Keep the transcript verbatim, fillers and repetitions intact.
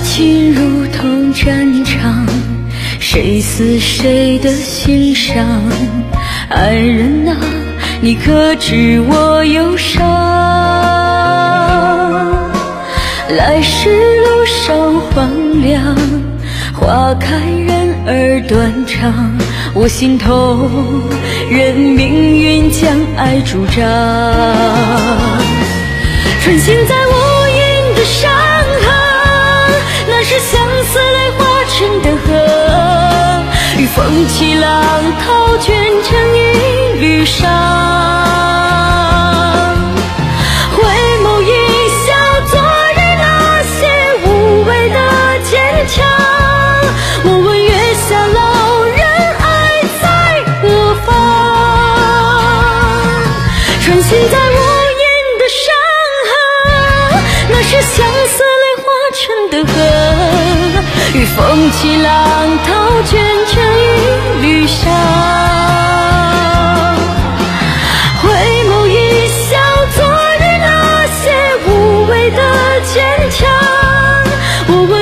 情如同战场，谁死谁的心伤？爱人啊，你可知我忧伤？来时路上荒凉，花开人儿断肠，我心头任命运将爱主张。穿行在无垠的山河，那是相思泪化成的河，与风起浪淘卷成一缕裳。回眸一笑，昨日那些无谓的坚强。我问月下老人，爱在何方？穿行在无垠的山河，那是相思泪化成的河，与风起浪淘卷成一缕裳。回眸一笑，昨日那些无谓的坚强。我问